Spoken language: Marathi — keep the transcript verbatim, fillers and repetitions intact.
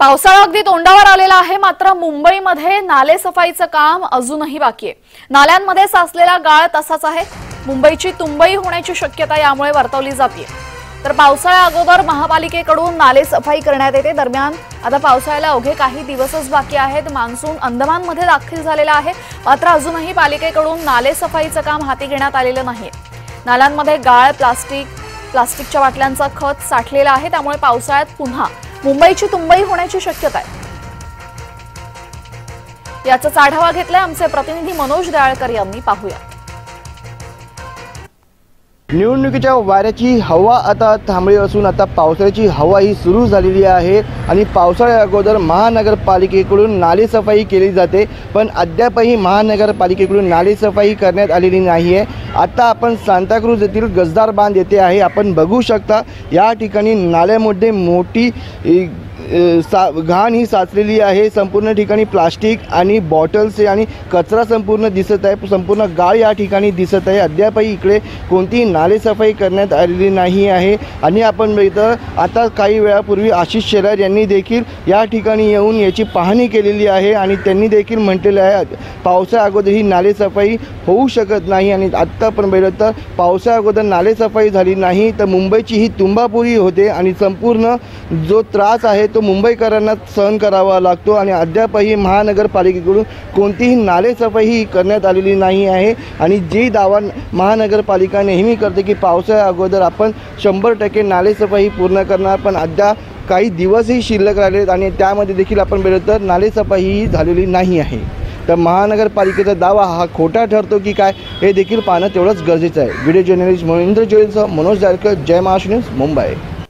पावसाळा अगदी तोंडावर आलेला आहे, मात्र मुंबईमध्ये नाले सफाईचं काम अजूनही बाकी आहे। नाल्यांमध्ये साचलेला गाळ तसाच आहे। मुंबईची तुंबई होण्याची शक्यता यामुळे वर्तवली जाते। तर पावसाळ्या अगोदर महापालिकेकडून नाले सफाई करण्यात येते। दरम्यान आता पावसाळ्याला अवघे काही दिवसच बाकी आहेत। मान्सून अंदमानमध्ये दाखल झालेला आहे, मात्र अजूनही पालिकेकडून नाले सफाईचं काम हाती घेण्यात आलेलं नाही। नाल्यांमध्ये गाळ, प्लास्टिक प्लास्टिकच्या बाटल्यांचा खच साठलेला आहे, त्यामुळे पावसाळ्यात पुन्हा मुंबईची तुंबई होण्याची शक्यता आहे। याचाच आढावा घेतलाय आमचे प्रतिनिधी मनोज दयाळकर यांनी। पाहूया। निवडणुकीच्या वाऱ्याची हवा आता थांबली असून आता पावसाळ्याची हवा ही सुरू झालेली आहे आणि पावसाळ्या अगोदर महानगरपालिकेकडून नाले सफाई केली जाते, पण अद्यापही महानगरपालिकेकडून नाले सफाई करण्यात आलेली नाही आहे। आता आपण सांताक्रूज येथील गजदार बांध येथे आहे। आपण बघू शकता या ठिकाणी नाल्यामध्ये मोठी सा घाण ही साचलेली आहे। संपूर्ण ठिकाणी प्लास्टिक आणि बॉटल्स आणि कचरा संपूर्ण दिसत आहे। संपूर्ण गाळ या ठिकाणी दिसत आहे। अद्यापही इकडे कोणतीही नाले सफाई करण्यात आलेली नाही आहे। आणि आपण इथं आता काही वेळापूर्वी आशिष शेलार यांनी देखील या ठिकाणी येऊन याची पाहणी केलेली आहे आणि त्यांनी देखील म्हटलेलं आहे पावसा अगोदर ही नाले सफाई होऊ शकत नाही। आणि आत्ता आपण बघितलं तर पावसा अगोदर नाले सफाई झाली नाही तर मुंबईची ही तुंबापुरी होते आणि संपूर्ण जो त्रास आहे तो मुंबईकरांना सहन करावा लागतो। आणि अद्यापही महानगरपालिकेकडून कोणतीही नाले सफाई ही करण्यात आलेली नाही आहे। आणि जी दावा महानगरपालिका नेहमी करते की पावसाळ्या अगोदर आपण शंभर टक्के नाले सफाई पूर्ण करणार, पण अद्याप काही दिवसही शिल्लक राहिलेत आणि त्यामध्ये देखील आपण बघितलं तर नाले सफाई ही झालेली नाही आहे। तर महानगरपालिकेचा दावा हा खोटा ठरतो की काय हे देखील पाहणं तेवढंच गरजेचं आहे। व्हिडिओ जर्नलिस्ट महेंद्र जोरेसह मनोज दयाळकर, जय महाराष्ट्र न्यूज, मुंबई।